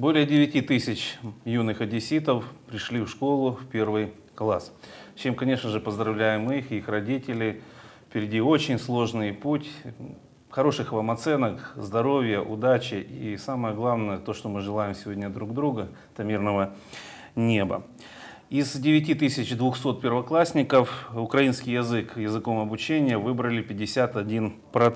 Более 9 тысяч юных одесситов пришли в школу в первый класс. С чем, конечно же, поздравляем их и их родителей. Впереди очень сложный путь. Хороших вам оценок, здоровья, удачи и самое главное, то, что мы желаем сегодня друг друга, это мирного неба. Из 9200 первоклассников украинский язык языком обучения выбрали 51%,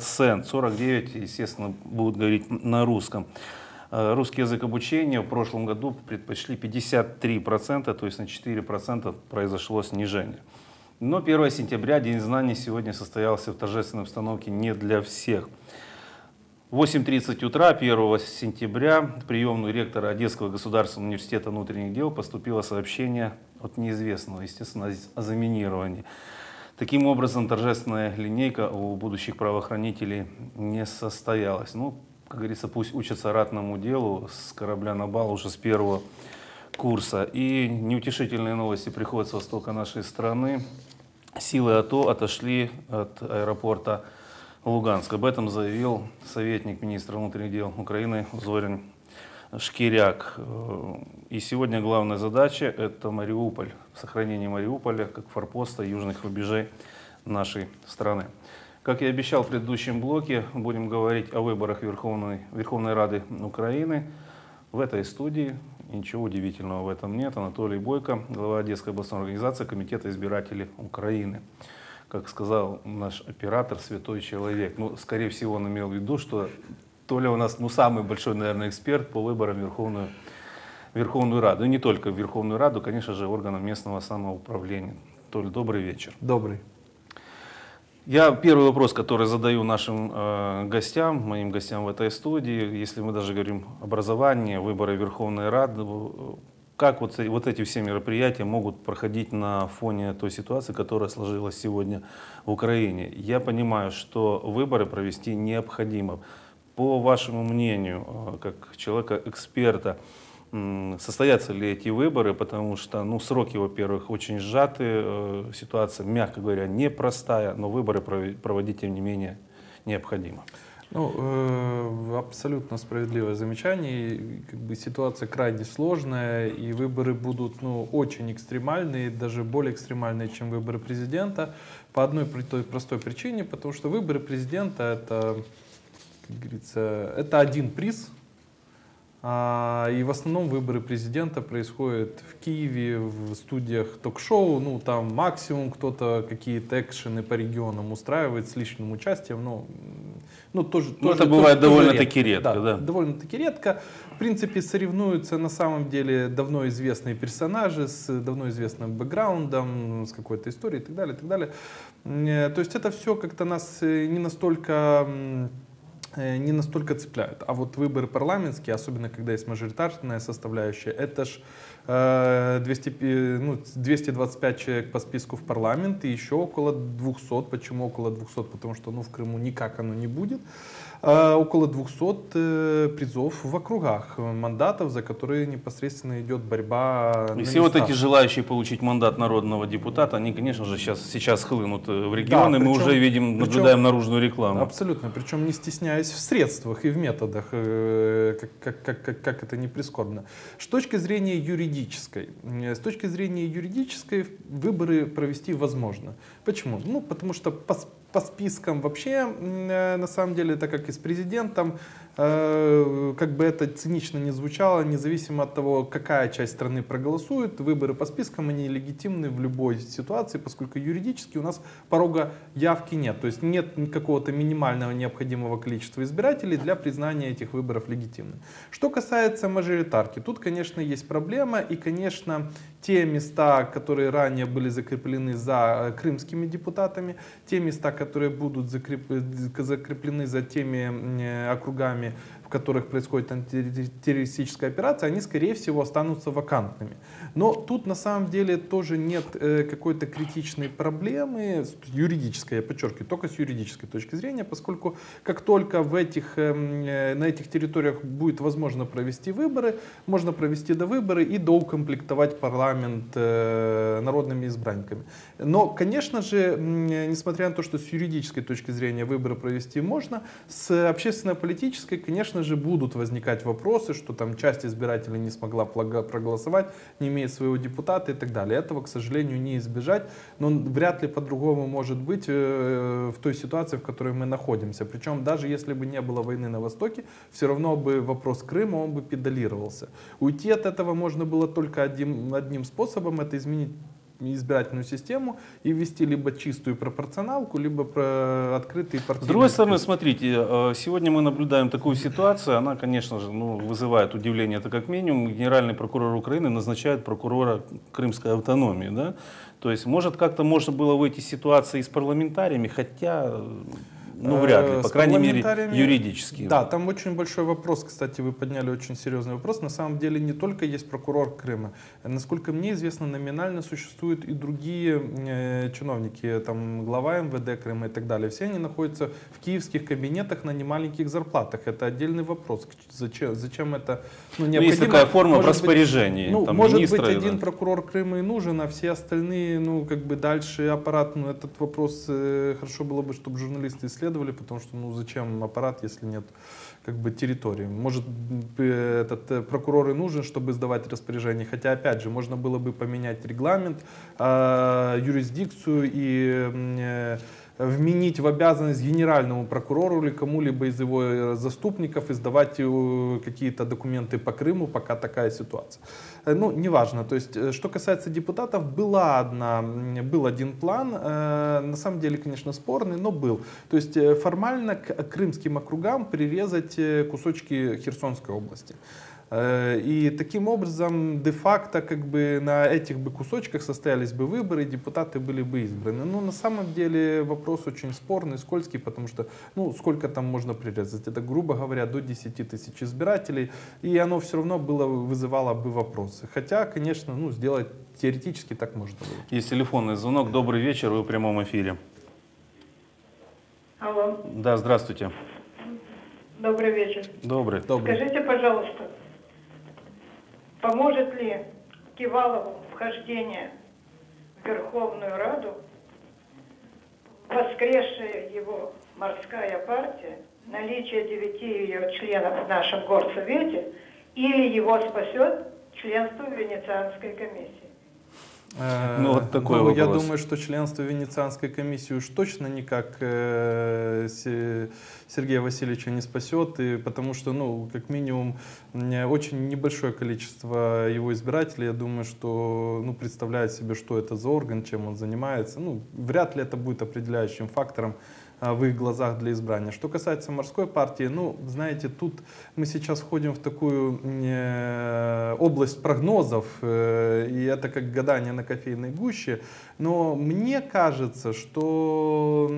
49%, естественно, будут говорить на русском. Русский язык обучения в прошлом году предпочли 53%, то есть на 4% произошло снижение. Но 1 сентября, День знаний, сегодня состоялся в торжественной обстановке не для всех. В 8:30 утра 1 сентября в приемную ректора Одесского государственного университета внутренних дел поступило сообщение от неизвестного, естественно, о заминировании. Таким образом, торжественная линейка у будущих правоохранителей не состоялась. Ну, как говорится, пусть учатся ратному делу с корабля на бал уже с первого курса. И неутешительные новости приходят с востока нашей страны. Силы АТО отошли от аэропорта Луганск. Об этом заявил советник министра внутренних дел Украины Зорин Шкиряк. И сегодня главная задача – это Мариуполь, сохранение Мариуполя как форпоста южных рубежей нашей страны. Как я обещал в предыдущем блоке, будем говорить о выборах Верховной Рады Украины. В этой студии ничего удивительного в этом нет. Анатолий Бойко, глава Одесской областной организации Комитета избирателей Украины. Как сказал наш оператор, святой человек. Ну, скорее всего, он имел в виду, что Толя у нас самый большой, наверное, эксперт по выборам в Верховную Раду. И не только в Верховную Раду, конечно же, органам местного самоуправления. Толя, добрый вечер. Добрый. Я первый вопрос, который задаю нашим гостям, моим гостям в этой студии, если мы даже говорим образование, выборы Верховной Рады, как вот эти все мероприятия могут проходить на фоне той ситуации, которая сложилась сегодня в Украине? Я понимаю, что выборы провести необходимо. По вашему мнению, как человека-эксперта, состоятся ли эти выборы, потому что сроки, во-первых, очень сжаты, ситуация, мягко говоря, непростая, но выборы проводить, тем не менее, необходимо. Абсолютно справедливое замечание. Ситуация крайне сложная, и выборы будут очень экстремальные, даже более экстремальные, чем выборы президента, по одной простой причине, потому что выборы президента это, как говорится, это один приз. И в основном выборы президента происходят в Киеве, в студиях ток-шоу. Там максимум кто-то какие-то экшены по регионам устраивает с личным участием. Это бывает довольно-таки редко. Да, довольно-таки редко. В принципе, соревнуются на самом деле давно известные персонажи с давно известным бэкграундом, с какой-то историей и так далее, и так далее. То есть это все как-то нас не настолько цепляют. А вот выборы парламентские, особенно когда есть мажоритарная составляющая, это ж 225 человек по списку в парламент и еще около 200. Почему около 200? Потому что в Крыму никак оно не будет. Около 200 призов в округах, мандатов, за которые непосредственно идет борьба. И все вот эти желающие получить мандат народного депутата, они, конечно же, сейчас хлынут в регионы. Да, мы уже видим, наблюдаем наружную рекламу. Абсолютно, причем не стесняясь в средствах и в методах, как это не прискорбно. С точки зрения юридической, выборы провести возможно. Почему? Потому что по спискам вообще, на самом деле, так как и с президентом, как бы это цинично не звучало, независимо от того, какая часть страны проголосует, выборы по спискам, они легитимны в любой ситуации, поскольку юридически у нас порога явки нет. То есть нет какого-то минимального необходимого количества избирателей для признания этих выборов легитимными. Что касается мажоритарки, тут, конечно, есть проблема, и, конечно, те места, которые ранее были закреплены за крымскими депутатами, те места, которые будут закреплены за теми округами, в которых происходит антитеррористическая операция, они, скорее всего, останутся вакантными. Но тут, на самом деле, тоже нет какой-то критичной проблемы, юридической, я подчеркиваю, только с юридической точки зрения, поскольку как только на этих территориях будет возможно провести выборы, можно провести довыборы и доукомплектовать парламент народными избранниками. Но, конечно же, несмотря на то, что с юридической точки зрения выборы провести можно, с общественно-политической, конечно конечно же, будут возникать вопросы, что там часть избирателей не смогла проголосовать, не имеет своего депутата и так далее. Этого, к сожалению, не избежать, но вряд ли по-другому может быть в той ситуации, в которой мы находимся. Причем даже если бы не было войны на Востоке, все равно бы вопрос Крыма, он бы педалировался. Уйти от этого можно было только одним способом, это изменить избирательную систему и ввести либо чистую пропорционалку, либо открытые партийные. С другой стороны, смотрите, сегодня мы наблюдаем такую ситуацию, она, конечно же, вызывает удивление, это как минимум генеральный прокурор Украины назначает прокурора Крымской автономии, да? То есть, может, как-то можно было выйти из ситуации с парламентариями, хотя, вряд ли, по крайней мере, юридически. Да, там очень большой вопрос, кстати, вы подняли очень серьезный вопрос. На самом деле не только есть прокурор Крыма. Насколько мне известно, номинально существуют и другие чиновники, там глава МВД Крыма и так далее. Все они находятся в киевских кабинетах на немаленьких зарплатах. Это отдельный вопрос. Зачем это необходимо? Есть такая форма в распоряжении. Может быть, один прокурор Крыма и нужен, а все остальные, дальше аппарат, этот вопрос хорошо было бы, чтобы журналисты исследовали, потому что зачем аппарат, если нет территории. Может, этот прокурор и нужен, чтобы издавать распоряжение, хотя, опять же, можно было бы поменять регламент, юрисдикцию и вменить в обязанность генеральному прокурору или кому-либо из его заступников издавать какие-то документы по Крыму, пока такая ситуация. Неважно. То есть, что касается депутатов, был один план, на самом деле, конечно, спорный, но был. То есть, формально к крымским округам прирезать кусочки Херсонской области. И таким образом, де-факто, на этих бы кусочках состоялись бы выборы, и депутаты были бы избраны. Но на самом деле вопрос очень спорный, скользкий, потому что, сколько там можно прирезать? Это, грубо говоря, до 10 тысяч избирателей, и оно все равно вызывало бы вопросы. Хотя, конечно, сделать теоретически так можно было. Есть телефонный звонок. Добрый вечер, вы в прямом эфире. Алло. Да, здравствуйте. Добрый вечер. Добрый. Скажите, пожалуйста, поможет ли Кивалову вхождение в Верховную Раду воскресшая его морская партия, наличие 9 ее членов в нашем горсовете, или его спасет членство в Венецианской комиссии? Такой вопрос. Я думаю, что членство в Венецианской комиссии уж точно никак Сергея Васильевича не спасет, и потому что, как минимум, очень небольшое количество его избирателей, я думаю, что представляет себе, что это за орган, чем он занимается. Вряд ли это будет определяющим фактором в их глазах для избрания. Что касается морской партии, знаете, тут мы сейчас входим в такую область прогнозов, и это как гадание на кофейной гуще, но мне кажется, что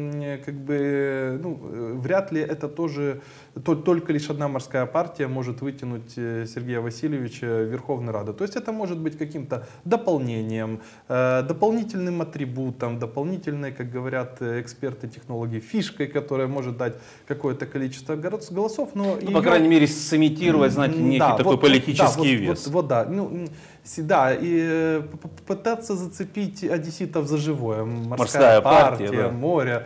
вряд ли это тоже только лишь одна морская партия может вытянуть Сергея Васильевича в Верховную Раду. То есть это может быть каким-то дополнением, дополнительным атрибутом, дополнительной, как говорят эксперты, технологии, фишкой, которая может дать какое-то количество голосов. Но по крайней мере, сымитировать, знаете, некий такой политический вес. Да, и попытаться зацепить одесситов за живое. Морская партия, да. Море.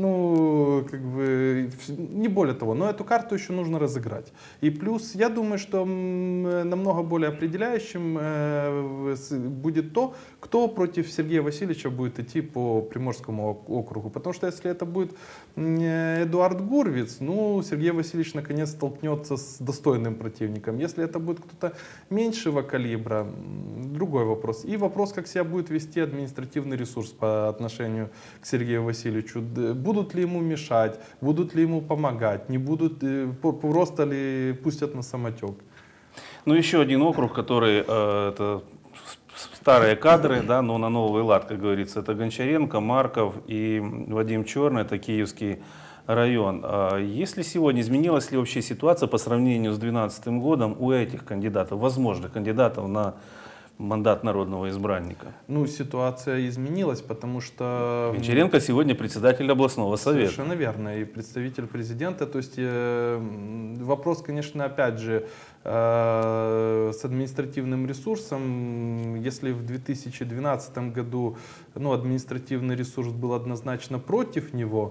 Не более того, но эту карту еще нужно разыграть. И плюс, я думаю, что намного более определяющим будет то, кто против Сергея Васильевича будет идти по Приморскому округу. Потому что если это будет Эдуард Гурвиц, Сергей Васильевич наконец столкнется с достойным противником. Если это будет кто-то меньшего калибра, другой вопрос. И вопрос, как себя будет вести административный ресурс по отношению к Сергею Васильевичу. Будут ли ему мешать, будут ли ему помогать, не будут, просто ли пустят на самотек. Еще один округ, который это старые кадры, да, но на новый лад, как говорится, это Гончаренко, Марков и Вадим Черный, это Киевский район. Если сегодня изменилась ли вообще ситуация по сравнению с 2012 годом у этих кандидатов, возможных кандидатов на мандат народного избранника? Ситуация изменилась, потому что... Гончаренко сегодня председатель областного совета. Совершенно верно, и представитель президента. То есть вопрос, конечно, опять же, с административным ресурсом. Если в 2012 году административный ресурс был однозначно против него,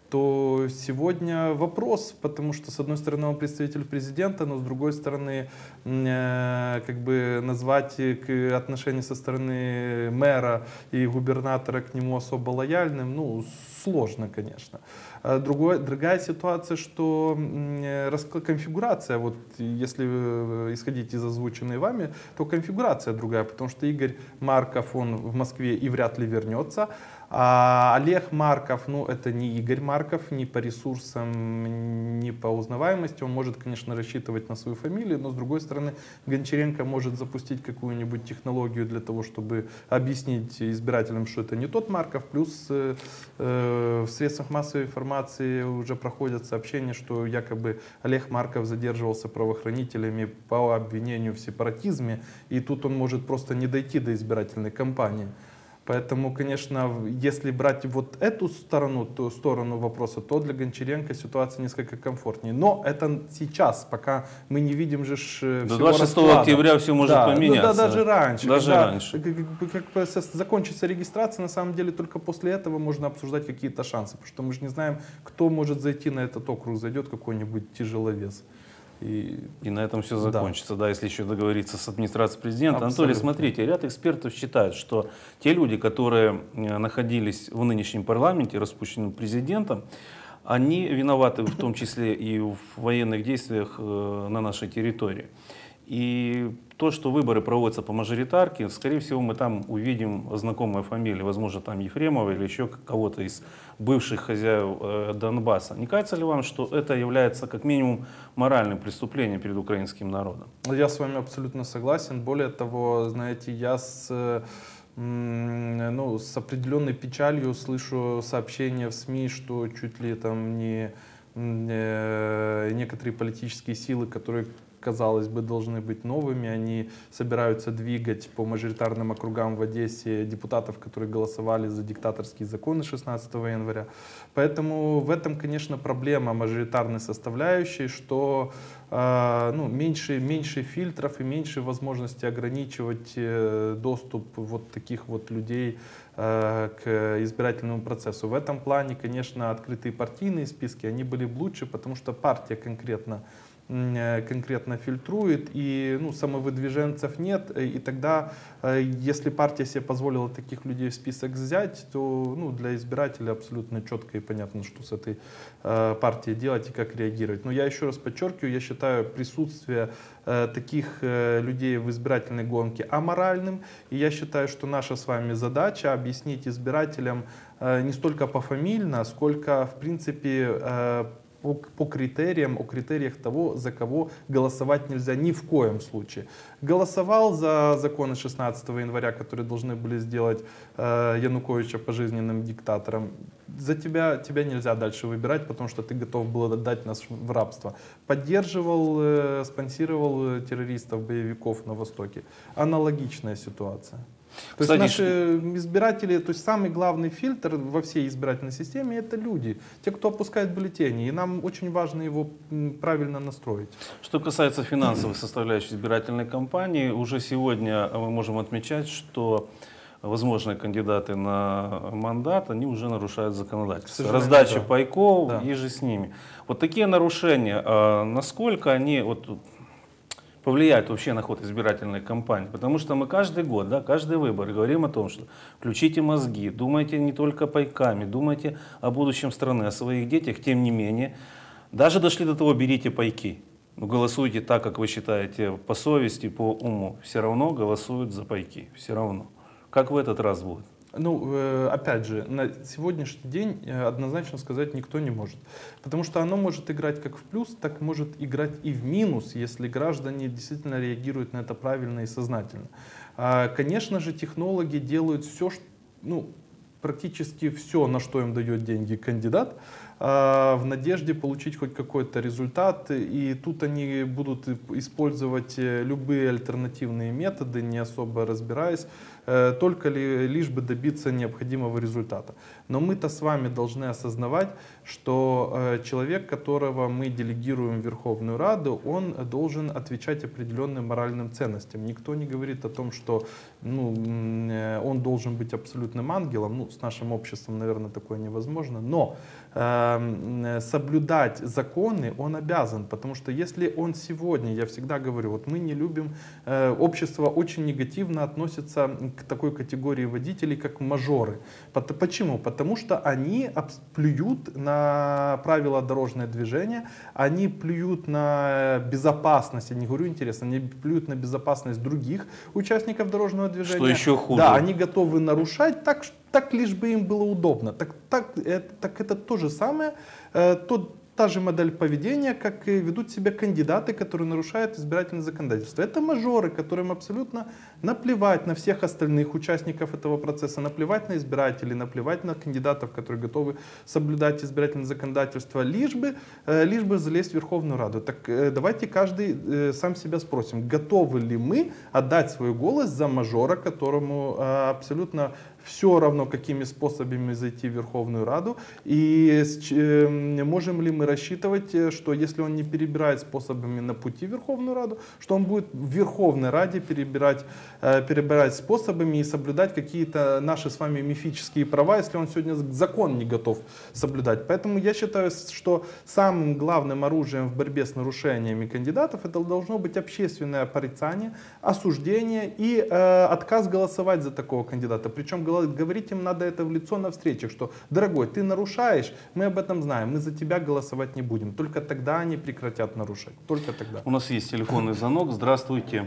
то сегодня вопрос, потому что, с одной стороны, он представитель президента, но с другой стороны, как бы назвать отношения со стороны мэра и губернатора к нему особо лояльным, ну, сложно, конечно. Другая ситуация, что конфигурация, вот если исходить из озвученной вами, то конфигурация другая, потому что Игорь Марков, он в Москве и вряд ли вернется, а Олег Марков, ну это не Игорь Марков, ни по ресурсам, ни по узнаваемости, он может, конечно, рассчитывать на свою фамилию, но с другой стороны Гончаренко может запустить какую-нибудь технологию для того, чтобы объяснить избирателям, что это не тот Марков, плюс в средствах массовой информации уже проходят сообщения, что якобы Олег Марков задерживался правоохранителями по обвинению в сепаратизме, и тут он может просто не дойти до избирательной кампании. Поэтому, конечно, если брать вот эту сторону вопроса, то для Гончаренко ситуация несколько комфортнее. Но это сейчас, пока мы не видим же до 26 октября все может поменяться. Ну, да, даже раньше. Даже раньше. Как закончится регистрация, на самом деле только после этого можно обсуждать какие-то шансы. Потому что мы же не знаем, кто может зайти на этот округ, зайдет какой-нибудь тяжеловес. И на этом все закончится, да, если еще договориться с администрацией президента. Абсолютно. Анатолий, смотрите, ряд экспертов считают, что те люди, которые находились в нынешнем парламенте, распущенным президентом, они виноваты в том числе и в военных действиях на нашей территории. И то, что выборы проводятся по мажоритарке, скорее всего, мы там увидим знакомые фамилии, возможно, там Ефремова или еще кого-то из бывших хозяев Донбасса. Не кажется ли вам, что это является как минимум моральным преступлением перед украинским народом? Я с вами абсолютно согласен. Более того, знаете, я с определенной печалью слышу сообщения в СМИ, что чуть ли там не некоторые политические силы, которые, казалось бы, должны быть новыми, они собираются двигать по мажоритарным округам в Одессе депутатов, которые голосовали за диктаторские законы 16 января. Поэтому в этом, конечно, проблема мажоритарной составляющей, что меньше фильтров и меньше возможности ограничивать доступ вот таких вот людей к избирательному процессу. В этом плане, конечно, открытые партийные списки, они были бы лучше, потому что партия конкретно фильтрует, и самовыдвиженцев нет, и тогда, если партия себе позволила таких людей в список взять, то для избирателя абсолютно четко и понятно, что с этой партией делать и как реагировать. Но я еще раз подчеркиваю, я считаю присутствие таких людей в избирательной гонке аморальным, и я считаю, что наша с вами задача объяснить избирателям не столько пофамильно, сколько, в принципе, о критериях того, за кого голосовать нельзя ни в коем случае. Голосовал за законы 16 января, которые должны были сделать Януковича пожизненным диктатором. За тебя нельзя дальше выбирать, потому что ты готов был отдать нас в рабство. Поддерживал, спонсировал террористов, боевиков на Востоке. Аналогичная ситуация. То есть наши избиратели, то есть самый главный фильтр во всей избирательной системе — это люди, те, кто опускает бюллетени, и нам очень важно его правильно настроить. Что касается финансовой составляющей избирательной кампании, уже сегодня мы можем отмечать, что возможные кандидаты на мандат, они уже нарушают законодательство. Раздача пайков, и же с ними. Вот такие нарушения, насколько они повлияет вообще на ход избирательной кампании. Потому что мы каждый год, каждый выбор говорим о том, что включите мозги, думайте не только пайками, думайте о будущем страны, о своих детях. Тем не менее, даже дошли до того, берите пайки. Но голосуйте так, как вы считаете, по совести, по уму. Все равно голосуют за пайки. Все равно. Как в этот раз будет? Опять же, на сегодняшний день однозначно сказать никто не может. Потому что оно может играть как в плюс, так может играть и в минус, если граждане действительно реагируют на это правильно и сознательно. Конечно же, технологи делают все, практически все, на что им дает деньги кандидат, в надежде получить хоть какой-то результат. И тут они будут использовать любые альтернативные методы, не особо разбираясь, только лишь бы добиться необходимого результата. Но мы-то с вами должны осознавать, что человек, которого мы делегируем в Верховную Раду, он должен отвечать определенным моральным ценностям. Никто не говорит о том, что он должен быть абсолютным ангелом. С нашим обществом, наверное, такое невозможно. Но соблюдать законы, он обязан. Потому что если он сегодня, я всегда говорю, вот мы не любим, общество очень негативно относится к такой категории водителей, как мажоры. Почему? Потому что они плюют на правила дорожного движения, они плюют на безопасность, я не говорю интересно, они плюют на безопасность других участников дорожного движения. Что еще хуже. Да, они готовы нарушать так лишь бы им было удобно. Так это то же самое, та же модель поведения, как и ведут себя кандидаты, которые нарушают избирательное законодательство. Это мажоры, которым абсолютно наплевать на всех остальных участников этого процесса, наплевать на избирателей, наплевать на кандидатов, которые готовы соблюдать избирательное законодательство, лишь бы залезть в Верховную Раду. Так давайте каждый сам себя спросим, готовы ли мы отдать свой голос за мажора, которому абсолютно все равно, какими способами зайти в Верховную Раду, и можем ли мы рассчитывать, что если он не перебирает способами на пути в Верховную Раду, что он будет в Верховной Раде перебирать способами и соблюдать какие-то наши с вами мифические права, если он сегодня закон не готов соблюдать. Поэтому я считаю, что самым главным оружием в борьбе с нарушениями кандидатов это должно быть общественное порицание, осуждение и отказ голосовать за такого кандидата. Причем говорить им надо это в лицо на встречах, что, дорогой, ты нарушаешь, мы об этом знаем, мы за тебя голосовать не будем. Только тогда они прекратят нарушать. Только тогда. У нас есть телефонный звонок. Здравствуйте.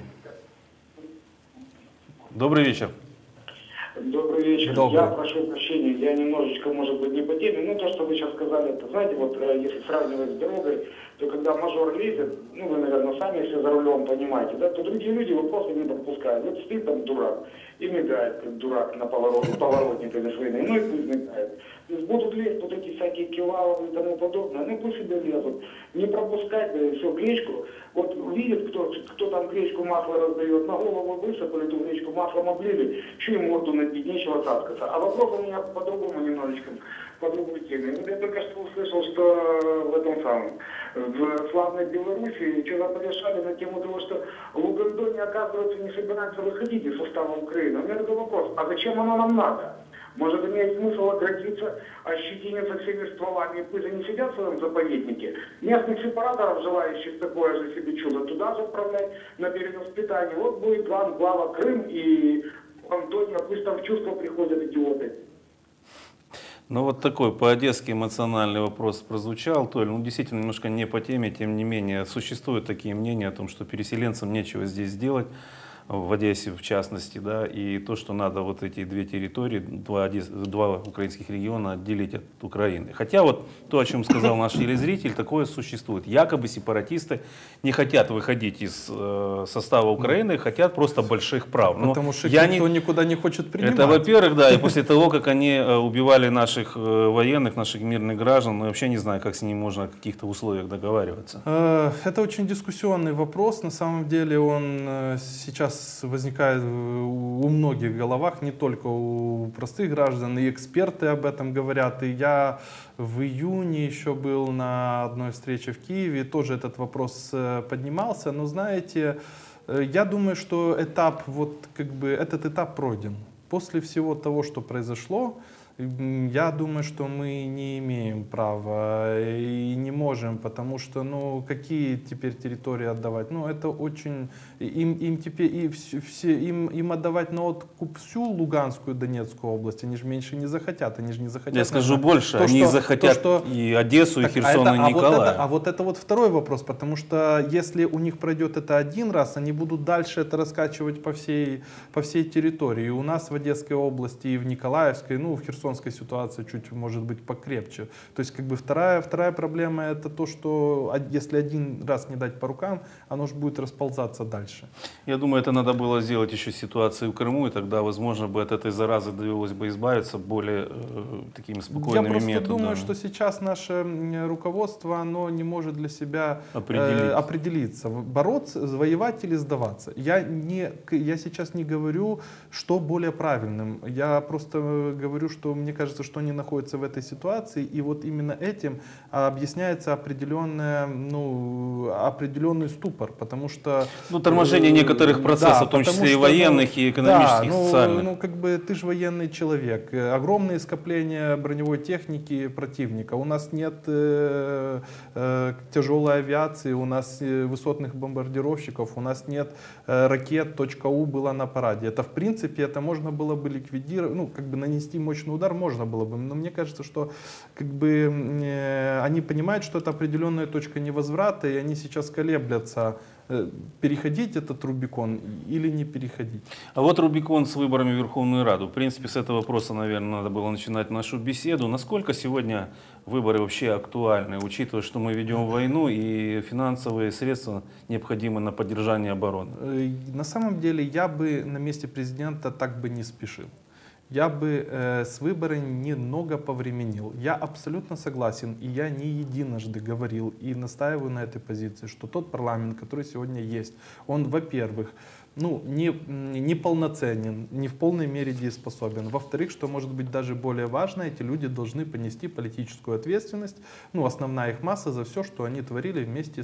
Добрый вечер. Добрый вечер. Добрый. Я прошу прощения, я немножечко, может быть, не по теме, но то, что вы сейчас сказали, это, знаете, вот если сравнивать с дорогой, то когда мажор лезет, ну, вы, наверное, сами, если за рулем понимаете, да, то другие люди его просто не пропускают. Вот стоит там дурак и мигает, как дурак на поворотник или швейной, ну и пусть мигает. То есть будут лезть вот эти всякие киваловы и тому подобное, ну пусть себе лезут. Не пропускать, да, все, гречку. Вот видит, кто там гречку масло раздает, на голову высыпали, эту гречку маслом облили, еще и морду набить, нечего цаскаться. А вопрос у меня по-другому немножечко, по другой теме. Вот я только что услышал, что в этом самом, в славной Беларуси что-то порешали на тему того, что Лугандоне, оказывается, не собирается выходить из состава Украины. У меня такой вопрос, а зачем оно нам надо? Может, имеет смысл оградиться, ощетиниться всеми стволами, и пусть они сидят в своем заповеднике. Местных сепараторов, желающих такое же себе чудо, туда же отправлять на перевоспитание. Вот будет глава Крым и Антония, пусть там в чувство приходят идиоты. Ну вот такой по-одесски эмоциональный вопрос прозвучал, Толь, ну действительно немножко не по теме, тем не менее существуют такие мнения о том, что переселенцам нечего здесь делать, в Одессе в частности, да, и то, что надо вот эти две территории, два украинских региона отделить от Украины. Хотя вот то, о чем сказал наш телезритель, такое существует. Якобы сепаратисты не хотят выходить из состава Украины, хотят просто больших прав. Но потому что никто никуда не хочет принимать. Это, во-первых, да, и после того, как они убивали наших военных, наших мирных граждан, мы вообще не знаю, как с ними можно о каких-то условиях договариваться. Это очень дискуссионный вопрос. На самом деле он сейчас возникает у многих головах, не только у простых граждан, и эксперты об этом говорят. И я в июне еще был на одной встрече в Киеве, тоже этот вопрос поднимался. Но знаете, я думаю, что этот этап пройден. После всего того, что произошло, я думаю, что мы не имеем права и не можем, потому что, ну, какие теперь территории отдавать? Ну, это очень, им теперь им отдавать на откуп всю Луганскую, Донецкую область, они же меньше не захотят, они же не захотят. Я скажу больше, они захотят и Одессу, и Херсон, и Николаев. А вот это вот второй вопрос, потому что если у них пройдет это один раз, они будут дальше это раскачивать по всей территории. И у нас в Одесской области, и в Николаевской, ну, в Херсонской ситуация чуть, может быть, покрепче. То есть, как бы вторая проблема это то, что если один раз не дать по рукам, оно же будет расползаться дальше. Я думаю, это надо было сделать еще с ситуацией в Крыму, и тогда, возможно, бы от этой заразы довелось бы избавиться более такими спокойными методами. Я просто думаю, что сейчас наше руководство, оно не может для себя определиться, бороться, воевать или сдаваться. Я сейчас не говорю, что более правильным. Я просто говорю, что что мне кажется, что они находятся в этой ситуации, и вот именно этим объясняется определенный ступор, потому что... Ну, торможение некоторых процессов, да, в том потому числе и что, военных, и экономических, да, социальных. Ну, как бы ты же военный человек. Огромные скопления броневой техники противника. У нас нет тяжелой авиации, у нас высотных бомбардировщиков, у нас нет ракет, .У была на параде. Это, в принципе, это можно было бы ликвидировать, ну, как бы нанести мощный удар можно было бы. Но мне кажется, что как бы они понимают, что это определенная точка невозврата, и они сейчас колеблятся, переходить этот Рубикон или не переходить. А вот Рубикон с выборами в Верховную Раду. В принципе, с этого вопроса, наверное, надо было начинать нашу беседу. Насколько сегодня выборы вообще актуальны, учитывая, что мы ведем войну и финансовые средства необходимы на поддержание обороны? На самом деле я бы на месте президента так бы не спешил. Я бы с выборами немного повременил. Я абсолютно согласен, и я не единожды говорил и настаиваю на этой позиции, что тот парламент, который сегодня есть, он, во-первых, не полноценен, не в полной мере дееспособен. Во-вторых, что может быть даже более важно, эти люди должны понести политическую ответственность, основная их масса за все, что они творили вместе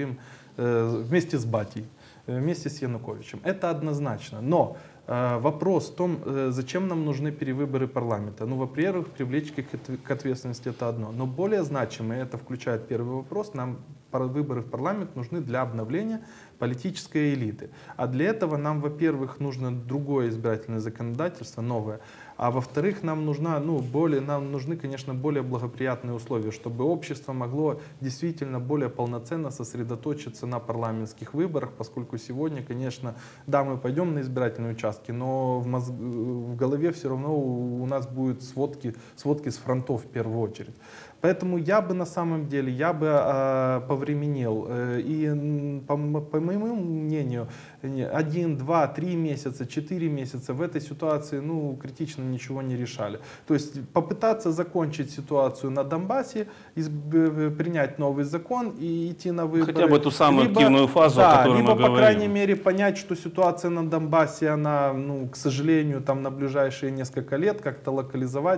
вместе с Батей, вместе с Януковичем. Это однозначно. Но вопрос в том, зачем нам нужны перевыборы парламента. Во-первых, привлечь их к ответственности — это одно. Но более значимое, это включает первый вопрос, нам выборы в парламент нужны для обновления политической элиты. А для этого нам, во-первых, нужно другое избирательное законодательство, новое. А во-вторых, нам нужны, конечно, более благоприятные условия, чтобы общество могло действительно более полноценно сосредоточиться на парламентских выборах, поскольку сегодня, конечно, да, мы пойдем на избирательные участки, но в голове все равно у нас будут сводки с фронтов в первую очередь. Поэтому я бы на самом деле, повременил. И по моему мнению, 1, 2, 3 месяца, 4 месяца в этой ситуации критично ничего не решали. То есть попытаться закончить ситуацию на Донбассе, принять новый закон и идти на выборы. Хотя бы ту самую активную фазу, о которой мы говорим. По крайней мере, понять, что ситуация на Донбассе, она, к сожалению, там на ближайшие несколько лет как-то локализовать.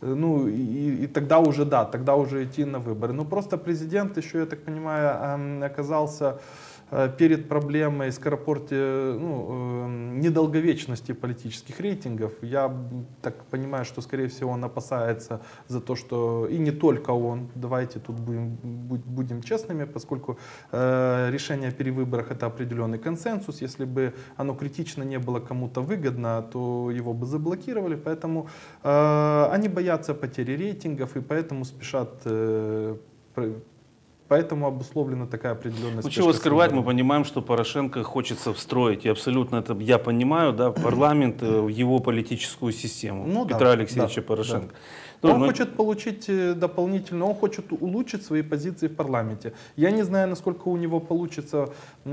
И тогда уже идти на выборы. Но просто президент еще, я так понимаю, оказался перед проблемой недолговечности политических рейтингов. Я так понимаю, что, скорее всего, он опасается за то, что и не только он, давайте тут будем честными, поскольку решение о перевыборах — это определенный консенсус. Если бы оно критично не было кому-то выгодно, то его бы заблокировали. Поэтому они боятся потери рейтингов и поэтому спешат. Поэтому обусловлена такая определенная спешка. Чего скрывать, мы понимаем, что Порошенко хочется встроить, и абсолютно это я понимаю, парламент в его политическую систему Петра Алексеевича Порошенко. Да. Он хочет получить дополнительно, он хочет улучшить свои позиции в парламенте. Я не знаю, насколько у него получится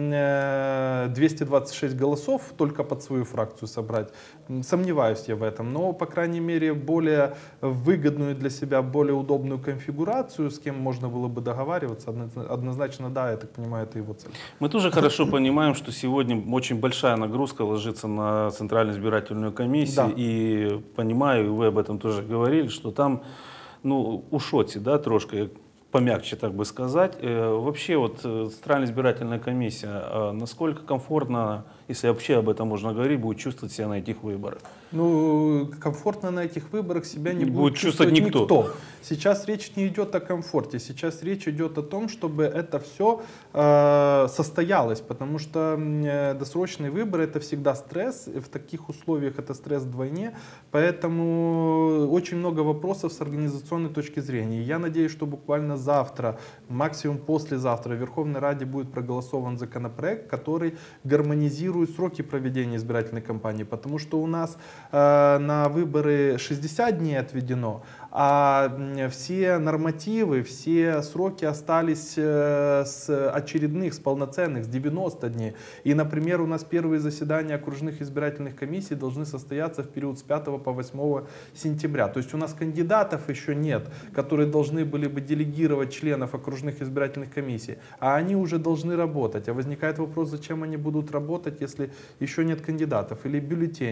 226 голосов только под свою фракцию собрать. Сомневаюсь я в этом. Но, по крайней мере, более выгодную для себя, более удобную конфигурацию, с кем можно было бы договариваться, однозначно, да, я так понимаю, это его цель. Мы тоже хорошо понимаем, что сегодня очень большая нагрузка ложится на Центральную избирательную комиссию. Да. И понимаю, и вы об этом тоже говорили, что там, у шоці, трошки, помягче так бы сказать. Вообще, Центральная избирательная комиссия, насколько комфортно, если вообще об этом можно говорить, будет чувствовать себя на этих выборах? Комфортно на этих выборах себя не будет чувствовать никто. Сейчас речь не идет о комфорте, сейчас речь идет о том, чтобы это все состоялось, потому что досрочные выборы — это всегда стресс, в таких условиях это стресс вдвойне, поэтому очень много вопросов с организационной точки зрения. Я надеюсь, что буквально завтра, максимум послезавтра в Верховной Раде будет проголосован законопроект, который гармонизирует сроки проведения избирательной кампании, потому что у нас на выборы 60 дней отведено, а все нормативы, все сроки остались с очередных, с полноценных, с 90 дней. И, например, у нас первые заседания окружных избирательных комиссий должны состояться в период с 5 по 8 сентября. То есть у нас кандидатов еще нет, которые должны были бы делегировать членов окружных избирательных комиссий, а они уже должны работать. А возникает вопрос, зачем они будут работать, если еще нет кандидатов? Или бюллетень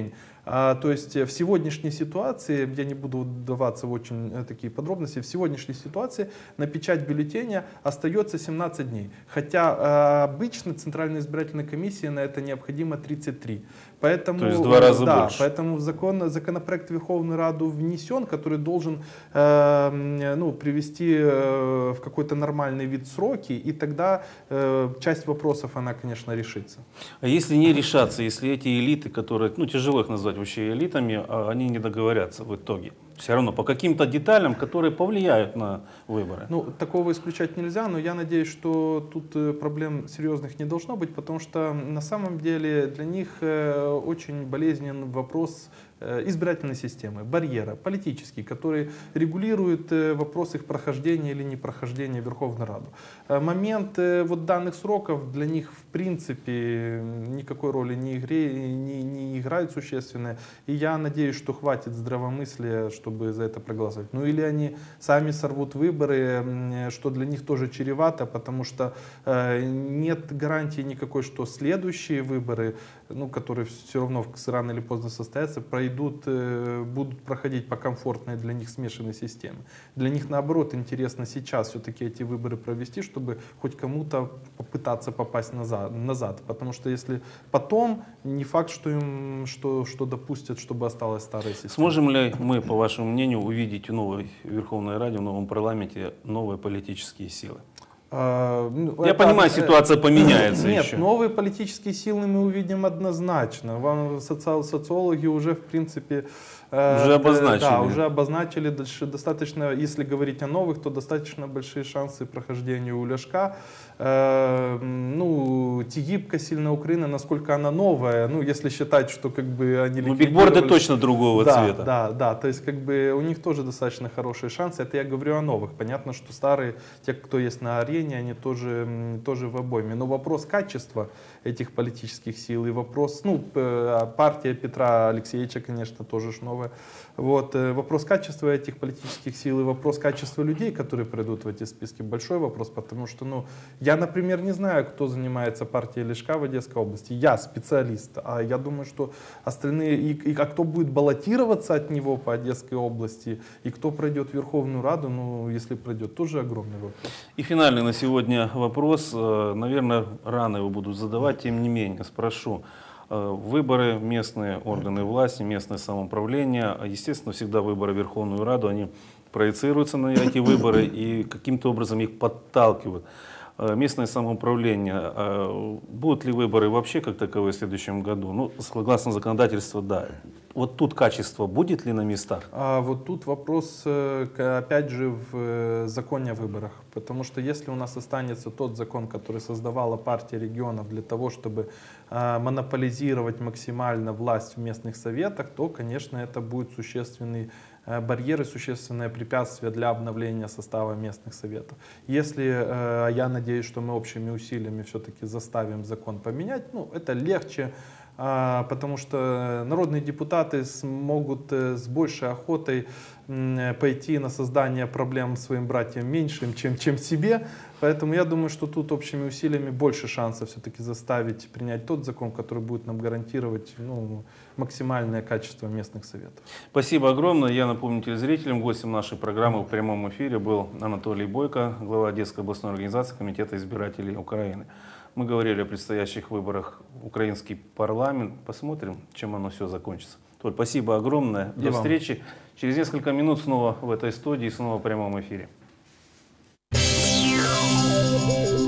То есть в сегодняшней ситуации, я не буду вдаваться в очень такие подробности, в сегодняшней ситуации на печать бюллетеня остается 17 дней. Хотя обычно Центральной избирательной комиссии на это необходимо 33. Поэтому, то есть в 2 раза больше. Поэтому законопроект в Верховную Раду внесен, который должен привести в какой-то нормальный вид сроки, и тогда часть вопросов, она, конечно, решится. А если не решаться, если эти элиты, которые, тяжело их назвать вообще элитами, они не договорятся в итоге? Все равно по каким-то деталям, которые повлияют на выборы. Такого исключать нельзя, но я надеюсь, что тут проблем серьезных не должно быть, потому что на самом деле для них очень болезненен вопрос избирательной системы, барьера политический, который регулирует вопрос их прохождения или непрохождения в Верховную Раду. Момент данных сроков для них в принципе никакой роли не играет существенной, и я надеюсь, что хватит здравомыслия, чтобы за это проголосовать. Или они сами сорвут выборы, что для них тоже чревато, потому что нет гарантии никакой, что следующие выборы, которые все равно рано или поздно состоятся, будут проходить по комфортной для них смешанной системе. Для них, наоборот, интересно сейчас все-таки эти выборы провести, чтобы хоть кому-то попытаться попасть назад. Потому что если потом, не факт, что им что допустят, чтобы осталась старая система. Сможем ли мы, по вашему мнению, увидеть в новой Верховной Раде, в новом парламенте новые политические силы? Я понимаю, ситуация поменяется Нет, еще. новые политические силы мы увидим однозначно. Социологи уже, в принципе, уже обозначили. Да, уже обозначили достаточно, если говорить о новых, то достаточно большие шансы прохождения у Ляшка. Тигибко, сильная Украина, насколько она новая, если считать, что они бигборды точно другого цвета. Да, то есть у них тоже достаточно хорошие шансы. Это я говорю о новых. Понятно, что старые, те, кто есть на арене, они тоже в обойме. Но вопрос качества этих политических сил и вопрос, партия Петра Алексеевича, конечно, тоже новая. Вопрос качества этих политических сил и вопрос качества людей, которые пройдут в эти списки, большой вопрос, потому что, я, например, не знаю, кто занимается партией Ляшка в Одесской области. Я специалист, а я думаю, что остальные, а кто будет баллотироваться от него по Одесской области, и кто пройдет в Верховную Раду, если пройдет, тоже огромный вопрос. И финальный на сегодня вопрос, наверное, рано его буду задавать, тем не менее, спрошу. Выборы, местные органы власти, местное самоуправление, естественно, всегда выборы в Верховную Раду, они проецируются на эти выборы и каким-то образом их подталкивают. Местное самоуправление, будут ли выборы вообще как таковые в следующем году? Согласно законодательству, да. Тут качество будет ли на местах? Тут вопрос, опять же, в законе о выборах. Потому что если у нас останется тот закон, который создавала партия регионов для того, чтобы монополизировать максимально власть в местных советах, то, конечно, это будет существенный барьеры, существенное препятствие для обновления состава местных советов. Если, я надеюсь, что мы общими усилиями все-таки заставим закон поменять, это легче, потому что народные депутаты смогут с большей охотой пойти на создание проблем своим братьям меньшим, чем себе. Поэтому я думаю, что тут общими усилиями больше шансов все-таки заставить принять тот закон, который будет нам гарантировать максимальное качество местных советов. Спасибо огромное. Я напомню телезрителям, гостем нашей программы в прямом эфире был Анатолий Бойко, глава Одесской областной организации Комитета избирателей Украины. Мы говорили о предстоящих выборах в украинский парламент. Посмотрим, чем оно все закончится. Толь, спасибо огромное. До встречи. Через несколько минут снова в этой студии, снова в прямом эфире.